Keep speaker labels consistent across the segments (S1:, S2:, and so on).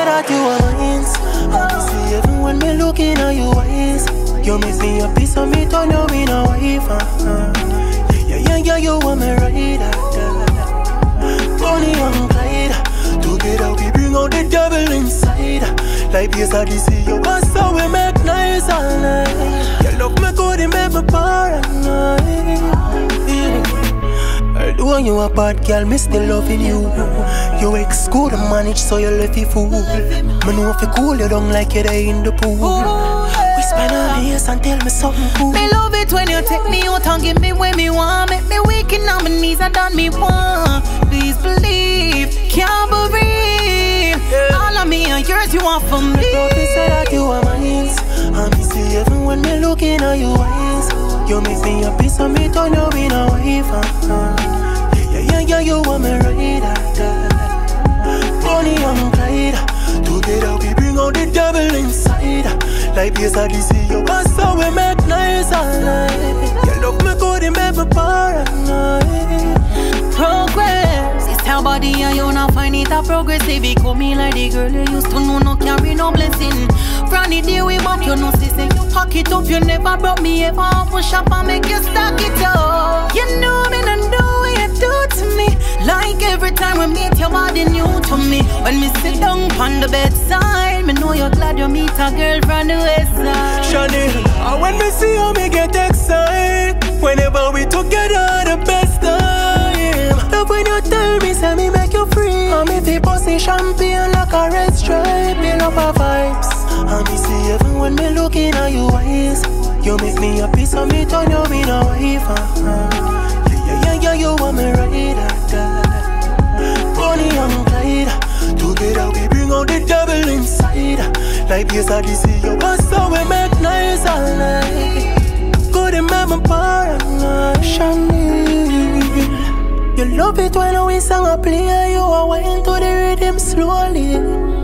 S1: say that you are mine. I see even when me looking at your eyes. You make me a piece of me, turn you in a wife. Yeah, you want me right. Bonnie and Clyde, together we bring out the devil inside. Like beers at the sea, you pass so we make nice all night. You love me good, it make me paranoid. Although you a bad girl, me still loving you. You ex good to manage, so you left you fool. Me know if you cool you down like you're there in the pool. We spend our years and tell me something cool.
S2: Me love it when you take me out and give me when me want. Make me weak in on my knees and done me want. Please believe, can't believe. All of me and yours you want from me.
S1: They say that you are mine. And me see even when me looking at your eyes. You make me a piece of me, turn you in a wife. Yeah, you want me right. Bonnie and Clyde, together we bring out the devil inside. Like beers at the sea, you pass so we make nice all night. You love me good, it make me paranoid.
S2: Progress, it's her body and you not find it a progressive. It come me like the girl you used to know, no carry no blessing. From the day we bump, you know, say you pack it up. You never brought me ever push up and make you stack it up. You know me, I know what you do to me. Like every time we meet, your body new to me. When me sit down on the bedside, me know you're glad you meet a girl from the west side.
S1: Chanel, when me see you, me get excited. Whenever we together, the best time. Love when you tell me, say me make you free. And me fi pussy champagne like a red stripe. Me love our vibes. And me see even when me looking at your eyes. You make me a piece of me, turn you in a wife. Yeah, you want me right. Bonnie and Clyde, together we bring out the devil inside. Like beers at the sea, you pass so we make nice all night. Good and make me paranoid. Chanel, you love it when we sing a play. You are wine to the rhythm slowly.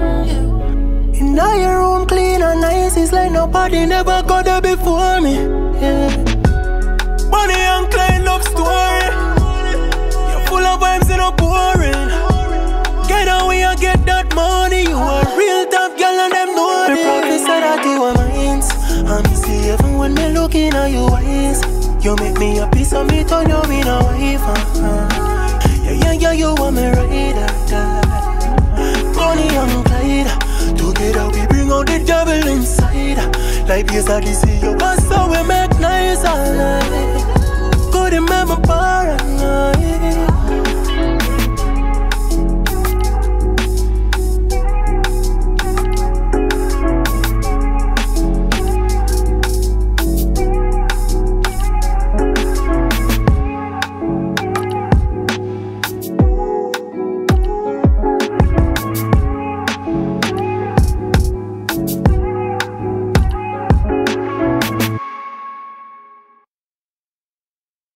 S1: In your room clean and nice, it's like nobody never got there before me. Bonnie and Clyde love story. You're full of vibes and no boring. Get away and get that money. You are real tough girl and them know it. Me proud to say that you are mine. And me see even when me looking at your eyes. You make me a piece of me, turn you in a wife. Yeah, you want me right. Bonnie and Clyde, together we bring out the devil inside. Like beers at the sea, you pass so we make nice all night.